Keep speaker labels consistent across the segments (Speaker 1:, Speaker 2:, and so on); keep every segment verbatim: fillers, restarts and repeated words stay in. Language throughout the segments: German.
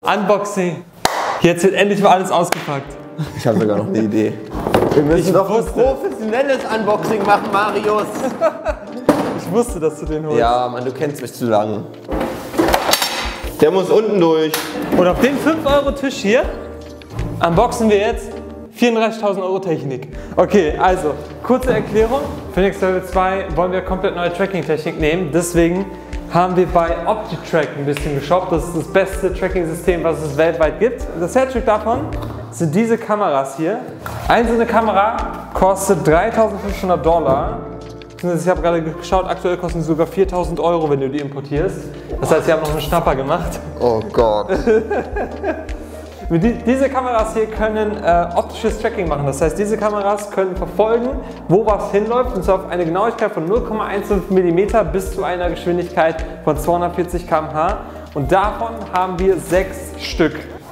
Speaker 1: Unboxing. Jetzt wird endlich mal alles ausgepackt.
Speaker 2: Ich habe sogar noch eine Idee. Wir müssen
Speaker 1: Ich
Speaker 2: doch
Speaker 1: wusste.
Speaker 2: ein professionelles Unboxing machen, Marius.
Speaker 1: Ich wusste, dass du den holst.
Speaker 2: Ja, Mann, du kennst mich zu lang. Der muss unten durch.
Speaker 1: Und auf dem fünf Euro Tisch hier unboxen wir jetzt vierunddreißigtausend Euro Technik. Okay, also, kurze Erklärung. Für Next Level zwei wollen wir komplett neue Tracking-Technik nehmen. Deswegen haben wir bei OptiTrack ein bisschen geshoppt. Das ist das beste Tracking-System, was es weltweit gibt. Das Herzstück davon sind diese Kameras hier. Eine so eine Kamera kostet dreitausendfünfhundert Dollar. Ich habe gerade geschaut, aktuell kosten sie sogar viertausend Euro, wenn du die importierst. Das heißt, wir haben noch einen Schnapper gemacht.
Speaker 2: Oh Gott.
Speaker 1: Die, diese Kameras hier können äh, optisches Tracking machen. Das heißt, diese Kameras können verfolgen, wo was hinläuft, und zwar auf eine Genauigkeit von null Komma fünfzehn Millimeter bis zu einer Geschwindigkeit von zweihundertvierzig Kilometer pro Stunde. Und davon haben wir sechs Stück.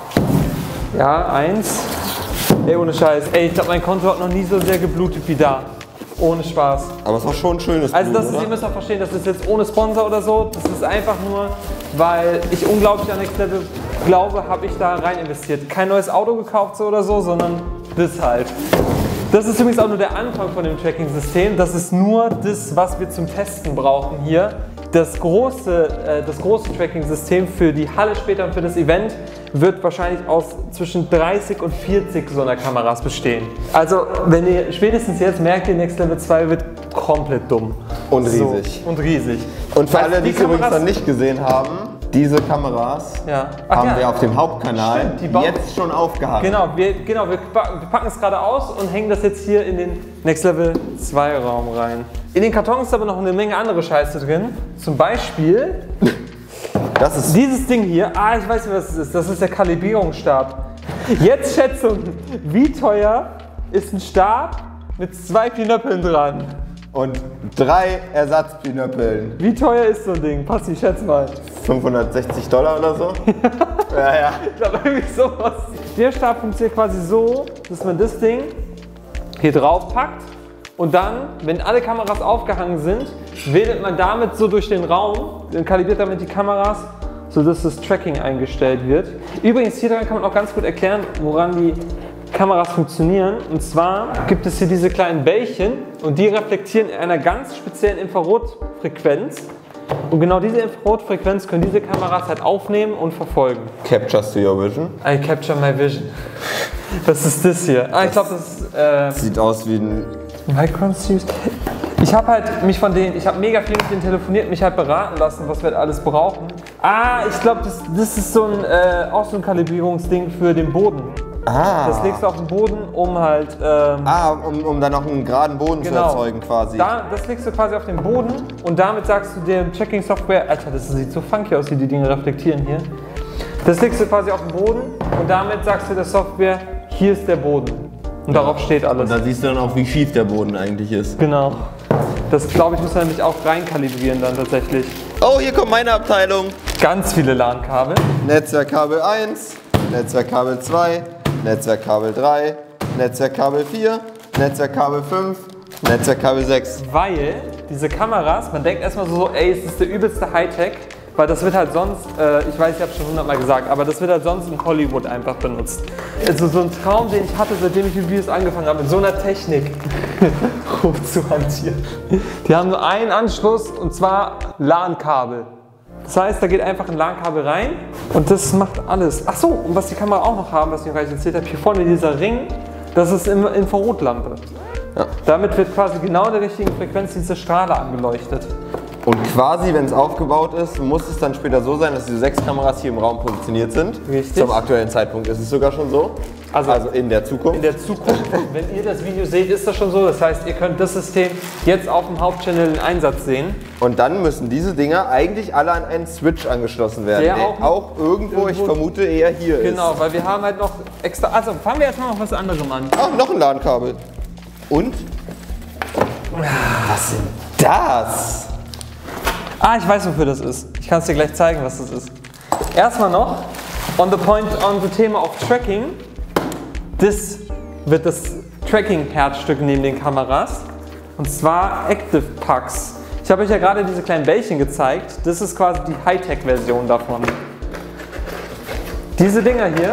Speaker 1: Ja, eins. Ey, ohne Scheiß. Ey, ich glaube, mein Konto hat noch nie so sehr geblutet wie da. Ohne Spaß.
Speaker 2: Aber es war schon ein schönes
Speaker 1: Also
Speaker 2: Blut,
Speaker 1: das ist,
Speaker 2: oder?
Speaker 1: ihr müsst auch verstehen, das ist jetzt ohne Sponsor oder so. Das ist einfach nur, weil ich unglaublich an Next Level glaube, habe ich da rein investiert. Kein neues Auto gekauft so oder so, sondern das halt. Das ist übrigens auch nur der Anfang von dem Tracking-System. Das ist nur das, was wir zum Testen brauchen hier. Das große, äh, das große Tracking-System für die Halle später und für das Event wird wahrscheinlich aus zwischen dreißig und vierzig so einer Kameras bestehen. Also, wenn ihr spätestens jetzt merkt, ihr Next Level zwei wird komplett dumm.
Speaker 2: Und riesig.
Speaker 1: So, und riesig.
Speaker 2: Und für
Speaker 1: Also
Speaker 2: alle, die es übrigens
Speaker 1: Kameras-
Speaker 2: noch nicht gesehen haben, diese Kameras
Speaker 1: Ja. Ach
Speaker 2: haben
Speaker 1: ja.
Speaker 2: wir auf dem Hauptkanal
Speaker 1: Stimmt, die bauen-
Speaker 2: jetzt schon aufgehangen.
Speaker 1: Genau, wir, genau wir, packen, wir packen es gerade aus und hängen das jetzt hier in den Next Level zwei Raum rein. In den Kartons ist aber noch eine Menge andere Scheiße drin. Zum Beispiel
Speaker 2: Das ist
Speaker 1: dieses Ding hier. Ah, ich weiß nicht, was es ist. Das ist der Kalibrierungsstab. Jetzt Schätzung. Wie teuer ist ein Stab mit zwei Pinöppeln dran?
Speaker 2: und drei Ersatzpinöppeln.
Speaker 1: Wie teuer ist so ein Ding? Passi, schätz mal.
Speaker 2: fünfhundertsechzig Dollar oder so? Ja, ja.
Speaker 1: Ich glaube, irgendwie sowas. Der Stab funktioniert quasi so, dass man das Ding hier drauf packt und dann, wenn alle Kameras aufgehangen sind, wedelt man damit so durch den Raum, dann kalibriert damit die Kameras, sodass das Tracking eingestellt wird. Übrigens, hier dran kann man auch ganz gut erklären, woran die Kameras funktionieren. Und zwar gibt es hier diese kleinen Bällchen und die reflektieren in einer ganz speziellen Infrarotfrequenz. Und genau diese Infrarotfrequenz können diese Kameras halt aufnehmen und verfolgen.
Speaker 2: Captures to your vision.
Speaker 1: I capture my vision. Was ist das hier? Ah, ich glaube, das ist äh,
Speaker 2: Sieht aus wie ein...
Speaker 1: Micron-Series. Ich habe halt mich von denen, ich habe mega viel mit denen telefoniert, mich halt beraten lassen, was wir halt alles brauchen. Ah, ich glaube, das, das ist so ein, äh, auch so ein Kalibrierungsding für den Boden.
Speaker 2: Ah.
Speaker 1: Das legst du auf den Boden, um halt... Ähm,
Speaker 2: Ah, um, um dann noch einen geraden Boden
Speaker 1: genau.
Speaker 2: zu erzeugen quasi.
Speaker 1: Da, das legst du quasi auf den Boden und damit sagst du der Tracking-Software, Alter, das sieht so funky aus, wie die Dinge reflektieren hier. Das legst du quasi auf den Boden und damit sagst du der Software, hier ist der Boden. Und ja. Darauf steht alles.
Speaker 2: Und da siehst du dann auch, wie schief der Boden eigentlich ist.
Speaker 1: Genau. Das, glaube ich, muss man nämlich auch reinkalibrieren dann tatsächlich.
Speaker 2: Oh, hier kommt meine Abteilung.
Speaker 1: Ganz viele LAN-Kabel.
Speaker 2: Netzwerkkabel eins, Netzwerkkabel zwei, Netzwerkkabel drei, Netzwerkkabel vier, Netzwerkkabel fünf, Netzwerkkabel sechs.
Speaker 1: Weil diese Kameras, man denkt erstmal so, ey, es ist der übelste Hightech, weil das wird halt sonst, äh, ich weiß, ich habe es schon hundertmal gesagt, aber das wird halt sonst in Hollywood einfach benutzt. Also so ein Traum, den ich hatte, seitdem ich mit Videos angefangen habe, mit so einer Technik hoch zu hantieren. Die haben nur einen Anschluss und zwar LAN-Kabel. Das heißt, da geht einfach ein LAN-Kabel rein und das macht alles. Ach so, und was die Kamera auch noch haben, was ich noch gar nicht erzählt habe, hier vorne dieser Ring, das ist eine Infrarotlampe.
Speaker 2: Ja.
Speaker 1: Damit wird quasi genau der richtigen Frequenz diese Strahler angeleuchtet.
Speaker 2: Und quasi, wenn es aufgebaut ist, muss es dann später so sein, dass diese sechs Kameras hier im Raum positioniert sind.
Speaker 1: Richtig.
Speaker 2: Zum aktuellen Zeitpunkt ist es sogar schon so.
Speaker 1: Also,
Speaker 2: Also in der Zukunft.
Speaker 1: In der Zukunft, wenn ihr das Video seht, ist das schon so. Das heißt, ihr könnt das System jetzt auf dem Hauptchannel in Einsatz sehen.
Speaker 2: Und dann müssen diese Dinger eigentlich alle an einen Switch angeschlossen werden,
Speaker 1: Der
Speaker 2: der
Speaker 1: auch-
Speaker 2: auch, irgendwo, ich
Speaker 1: irgendwo-
Speaker 2: vermute, eher hier
Speaker 1: Genau,
Speaker 2: ist.
Speaker 1: weil wir haben halt noch extra... Also fangen wir erstmal noch was anderem an.
Speaker 2: Ach, noch ein LAN-Kabel. Und? Was sind das?
Speaker 1: Ah, ich weiß, wofür das ist. Ich kann es dir gleich zeigen, was das ist. Erstmal noch, on the point, on the Thema of Tracking. Das wird das Tracking-Herzstück neben den Kameras. Und zwar Active Pucks. Ich habe euch ja gerade diese kleinen Bällchen gezeigt. Das ist quasi die Hightech-Version davon. Diese Dinger hier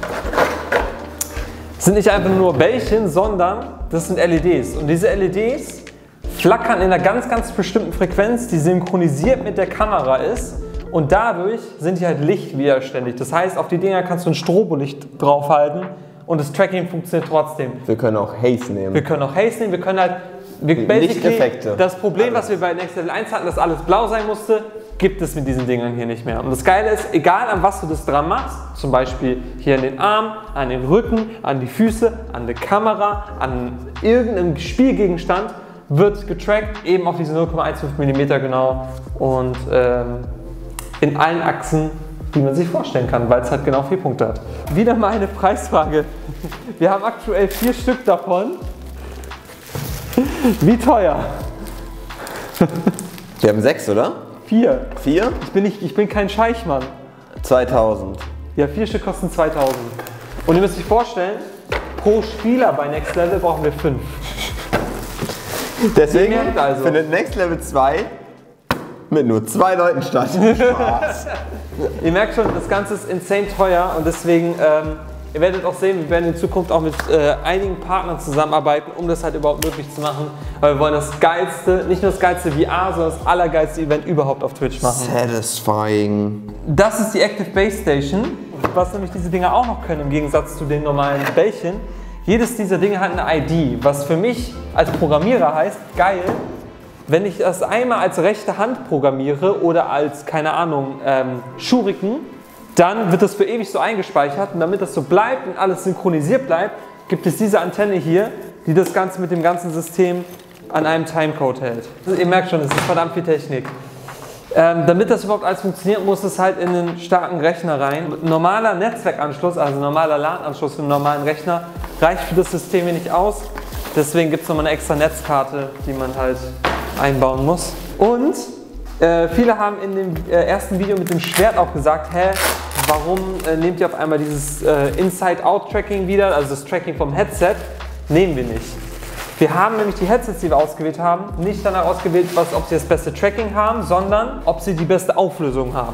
Speaker 1: sind nicht einfach nur Bällchen, sondern das sind L E Ds. Und diese L E Ds flackern in einer ganz, ganz bestimmten Frequenz, die synchronisiert mit der Kamera ist. Und dadurch sind die halt lichtwiderständig. Das heißt, auf die Dinger kannst du ein Strobolicht draufhalten und das Tracking funktioniert trotzdem.
Speaker 2: Wir können auch Haze nehmen.
Speaker 1: Wir können auch Haze nehmen, wir können halt... Wir
Speaker 2: Lichteffekte.
Speaker 1: Das Problem,
Speaker 2: alles.
Speaker 1: was wir bei Next Level eins hatten, dass alles blau sein musste, gibt es mit diesen Dingern hier nicht mehr. Und das Geile ist, egal an was du das dran machst, zum Beispiel hier an den Arm, an den Rücken, an die Füße, an die Kamera, an irgendeinem Spielgegenstand, wird getrackt, eben auf diese null Komma fünfzehn Millimeter genau und ähm, in allen Achsen, die man sich vorstellen kann, weil es halt genau vier Punkte hat. Wieder mal eine Preisfrage. Wir haben aktuell vier Stück davon. Wie teuer?
Speaker 2: Wir haben sechs, oder?
Speaker 1: Vier.
Speaker 2: Vier?
Speaker 1: Ich bin, nicht, ich bin kein Scheichmann.
Speaker 2: zweitausend.
Speaker 1: Ja, vier Stück kosten zweitausend. Und ihr müsst euch vorstellen, pro Spieler bei Next Level brauchen wir fünf.
Speaker 2: Deswegen
Speaker 1: also.
Speaker 2: findet Next Level zwei mit nur zwei Leuten statt. Spaß.
Speaker 1: Ihr merkt schon, das Ganze ist insane teuer und deswegen, ähm, ihr werdet auch sehen, wir werden in Zukunft auch mit äh, einigen Partnern zusammenarbeiten, um das halt überhaupt möglich zu machen. Weil wir wollen das geilste, nicht nur das geilste V R, sondern das allergeilste Event überhaupt auf Twitch machen.
Speaker 2: Satisfying.
Speaker 1: Das ist die Active Base Station, was nämlich diese Dinger auch noch können im Gegensatz zu den normalen Bällchen. Jedes dieser Dinge hat eine I D, was für mich als Programmierer heißt, geil, wenn ich das einmal als rechte Hand programmiere oder als, keine Ahnung, ähm, Shuriken, dann wird das für ewig so eingespeichert und damit das so bleibt und alles synchronisiert bleibt, gibt es diese Antenne hier, die das Ganze mit dem ganzen System an einem Timecode hält. Also ihr merkt schon, es ist verdammt viel Technik. Ähm, damit das überhaupt alles funktioniert, muss es halt in einen starken Rechner rein. Ein normaler Netzwerkanschluss, also ein normaler LAN-Anschluss für einen normalen Rechner, reicht für das System hier nicht aus. Deswegen gibt es nochmal eine extra Netzkarte, die man halt einbauen muss. Und äh, viele haben in dem äh, ersten Video mit dem Schwert auch gesagt, hä, warum äh, nehmt ihr auf einmal dieses äh, Inside-Out-Tracking wieder, also das Tracking vom Headset? Nehmen wir nicht. Wir haben nämlich die Headsets, die wir ausgewählt haben, nicht danach ausgewählt, was, ob sie das beste Tracking haben, sondern ob sie die beste Auflösung haben.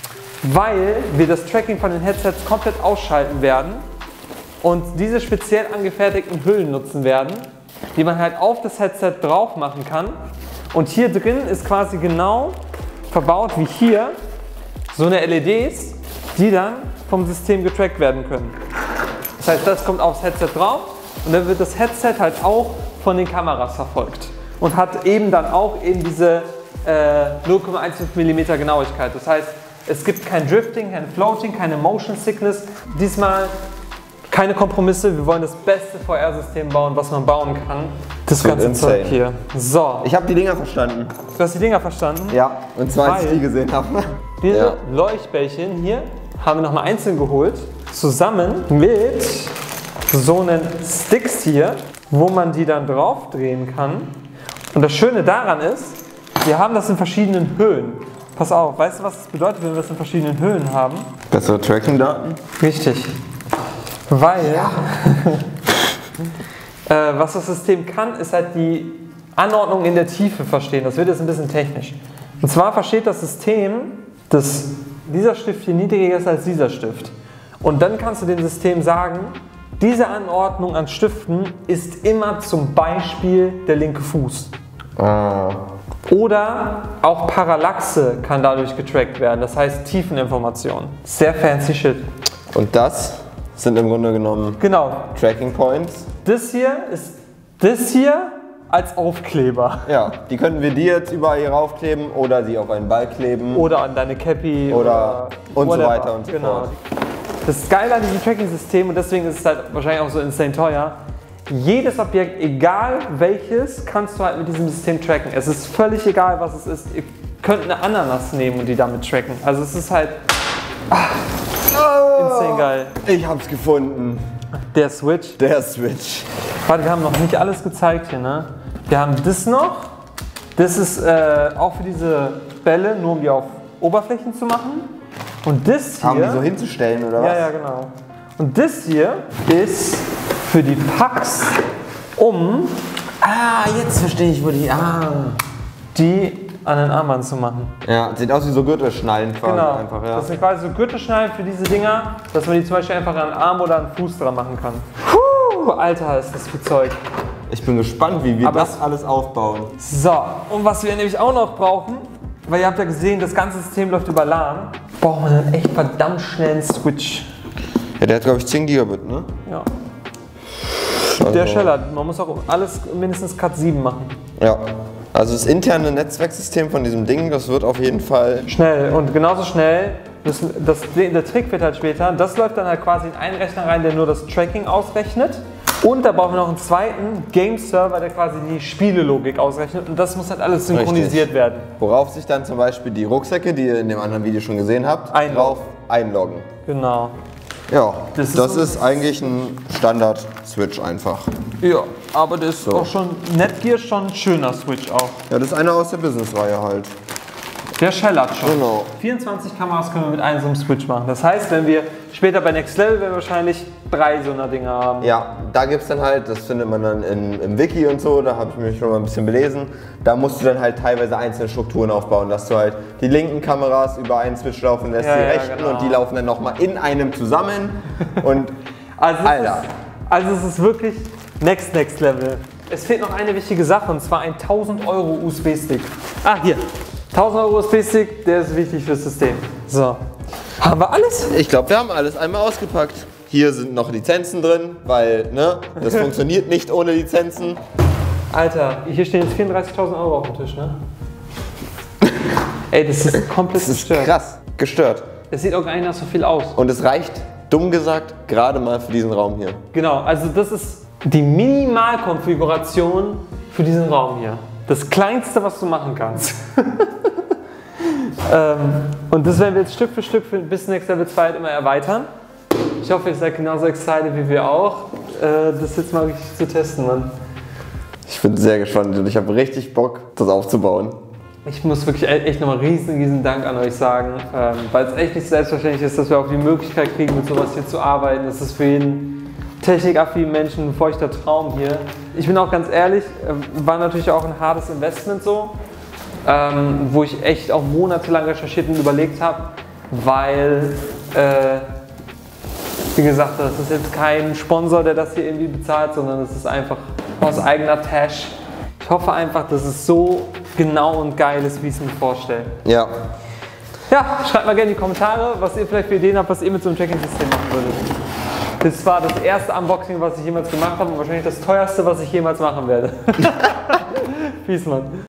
Speaker 1: Weil wir das Tracking von den Headsets komplett ausschalten werden und diese speziell angefertigten Hüllen nutzen werden, die man halt auf das Headset drauf machen kann. Und hier drin ist quasi genau verbaut wie hier so eine L E Ds, die dann vom System getrackt werden können. Das heißt, das kommt aufs Headset drauf und dann wird das Headset halt auch von den Kameras verfolgt und hat eben dann auch eben diese äh, null Komma fünfzehn Millimeter Genauigkeit. Das heißt, es gibt kein Drifting, kein Floating, keine Motion Sickness. Diesmal keine Kompromisse, wir wollen das beste V R-System bauen, was man bauen kann. Das ganze
Speaker 2: insane.
Speaker 1: Zeug hier. So.
Speaker 2: Ich habe die Dinger verstanden.
Speaker 1: Du hast die Dinger verstanden?
Speaker 2: Ja, und zwar als ich
Speaker 1: Weil
Speaker 2: die gesehen habe.
Speaker 1: Diese
Speaker 2: Ja.
Speaker 1: Leuchtbällchen hier haben wir nochmal einzeln geholt, zusammen mit so einen Sticks hier, wo man die dann drauf drehen kann. Und das Schöne daran ist, wir haben das in verschiedenen Höhen. Pass auf, weißt du, was das bedeutet, wenn wir das in verschiedenen Höhen haben?
Speaker 2: Bessere Tracking-Daten?
Speaker 1: Richtig. Weil, ja. äh, was das System kann, ist halt die Anordnung in der Tiefe verstehen. Das wird jetzt ein bisschen technisch. Und zwar versteht das System, dass dieser Stift hier niedriger ist als dieser Stift. Und dann kannst du dem System sagen, diese Anordnung an Stiften ist immer zum Beispiel der linke Fuß.
Speaker 2: Ah.
Speaker 1: Oder auch Parallaxe kann dadurch getrackt werden, das heißt Tiefeninformation. Sehr fancy shit.
Speaker 2: Und das sind im Grunde genommen
Speaker 1: Genau.
Speaker 2: Tracking Points.
Speaker 1: Das hier ist das hier als Aufkleber.
Speaker 2: Ja, die könnten wir dir jetzt überall hier raufkleben oder sie auf einen Ball kleben.
Speaker 1: Oder an deine Cappy.
Speaker 2: Oder und so
Speaker 1: whatever.
Speaker 2: weiter und so
Speaker 1: Genau.
Speaker 2: fort.
Speaker 1: Das ist geil an diesem Tracking-System und deswegen ist es halt wahrscheinlich auch so insane teuer. Jedes Objekt, egal welches, kannst du halt mit diesem System tracken. Es ist völlig egal, was es ist. Ihr könnt eine Ananas nehmen und die damit tracken. Also es ist halt ach, insane geil.
Speaker 2: Ich hab's gefunden.
Speaker 1: Der Switch.
Speaker 2: Der Switch.
Speaker 1: Warte, wir haben noch nicht alles gezeigt hier, ne? Wir haben das noch. Das ist äh, auch für diese Bälle, nur um die auf Oberflächen zu machen. Und das hier...
Speaker 2: Haben die so hinzustellen oder was?
Speaker 1: Ja, ja, genau. Und das hier ist für die Pucks, um
Speaker 2: Ah, jetzt verstehe ich, wo die... Ah.
Speaker 1: die an den Armband zu machen.
Speaker 2: Ja, sieht aus wie so Gürtelschnallen quasi
Speaker 1: Genau.
Speaker 2: einfach, ja.
Speaker 1: Das sind quasi so Gürtelschnallen für diese Dinger, dass man die zum Beispiel einfach an den Arm oder an den Fuß dran machen kann. Puh, Alter, ist das viel Zeug.
Speaker 2: Ich bin gespannt, wie wir
Speaker 1: Aber
Speaker 2: das alles aufbauen.
Speaker 1: So, und was wir nämlich auch noch brauchen, weil ihr habt ja gesehen, das ganze System läuft über LAN, brauchen wir einen echt verdammt schnellen Switch.
Speaker 2: Ja, der hat glaube ich zehn Gigabit, ne?
Speaker 1: Ja.
Speaker 2: Also,
Speaker 1: Der schellert. Man muss auch alles mindestens Cat sieben machen.
Speaker 2: Ja. Also das interne Netzwerksystem von diesem Ding, das wird auf jeden Fall...
Speaker 1: Schnell und genauso schnell. Das, das, der Trick wird halt später, das läuft dann halt quasi in einen Rechner rein, der nur das Tracking ausrechnet. Und da brauchen wir noch einen zweiten Game-Server, der quasi die Spielelogik ausrechnet. Und das muss halt alles synchronisiert
Speaker 2: Richtig.
Speaker 1: werden.
Speaker 2: Worauf sich dann zum Beispiel die Rucksäcke, die ihr in dem anderen Video schon gesehen habt,
Speaker 1: Einloggen.
Speaker 2: drauf einloggen.
Speaker 1: Genau.
Speaker 2: Ja,
Speaker 1: Das
Speaker 2: das,
Speaker 1: ist
Speaker 2: ist,
Speaker 1: so-
Speaker 2: eigentlich ein Standard-Switch einfach.
Speaker 1: Ja, aber das ist
Speaker 2: So.
Speaker 1: auch schon, Netgear ist schon ein schöner Switch auch.
Speaker 2: Ja, das ist einer aus der Business-Reihe halt.
Speaker 1: Der schellert schon.
Speaker 2: Genau.
Speaker 1: vierundzwanzig Kameras können wir mit einem so einem Switch machen. Das heißt, wenn wir später bei Next Level werden wir wahrscheinlich drei so einer Dinger haben.
Speaker 2: Ja, da gibt es dann halt, das findet man dann in, im Wiki und so, da habe ich mich schon mal ein bisschen belesen. Da musst du dann halt teilweise einzelne Strukturen aufbauen, dass du halt die linken Kameras über einen Switch laufen lässt,
Speaker 1: Ja,
Speaker 2: die
Speaker 1: ja,
Speaker 2: rechten
Speaker 1: genau.
Speaker 2: und die laufen dann nochmal in einem zusammen. Und
Speaker 1: Also es,
Speaker 2: Alter.
Speaker 1: ist, also es ist wirklich Next Next Level. Es fehlt noch eine wichtige Sache und zwar ein tausend Euro U S B-Stick. Ah, hier. tausend Euro U S B-Stick, der ist wichtig fürs System. So. Haben wir alles?
Speaker 2: ich glaube, wir haben alles einmal ausgepackt. Hier sind noch Lizenzen drin, weil ne, das funktioniert nicht ohne Lizenzen.
Speaker 1: Alter, hier stehen jetzt vierunddreißigtausend Euro auf dem Tisch, ne? Ey, das ist komplett
Speaker 2: Das ist
Speaker 1: gestört.
Speaker 2: krass, gestört.
Speaker 1: Das sieht auch gar nicht nach so viel aus.
Speaker 2: Und es reicht, dumm gesagt, gerade mal für diesen Raum hier.
Speaker 1: Genau, also das ist die Minimalkonfiguration für diesen Raum hier. Das Kleinste, was du machen kannst. ähm, und das werden wir jetzt Stück für Stück für, bis Next Level zwei halt immer erweitern. Ich hoffe, ihr seid genauso excited wie wir auch, äh, das jetzt mal richtig zu testen, Mann.
Speaker 2: Ich bin sehr gespannt und ich habe richtig Bock, das aufzubauen.
Speaker 1: Ich muss wirklich e- echt nochmal riesen, riesen Dank an euch sagen, ähm, weil es echt nicht selbstverständlich ist, dass wir auch die Möglichkeit kriegen, mit sowas hier zu arbeiten. Das ist für jeden technikaffinen Menschen ein feuchter Traum hier. Ich bin auch ganz ehrlich, äh, war natürlich auch ein hartes Investment so, ähm, wo ich echt auch monatelang recherchiert und überlegt habe, weil, äh, wie gesagt, das ist jetzt kein Sponsor, der das hier irgendwie bezahlt, sondern es ist einfach aus eigener Tasche. Ich hoffe einfach, dass es so genau und geil ist, wie ich es mir vorstelle.
Speaker 2: Ja.
Speaker 1: Ja, schreibt mal gerne in die Kommentare, was ihr vielleicht für Ideen habt, was ihr mit so einem Tracking-System machen würdet. Das war das erste Unboxing, was ich jemals gemacht habe und wahrscheinlich das teuerste, was ich jemals machen werde. Peace, Mann.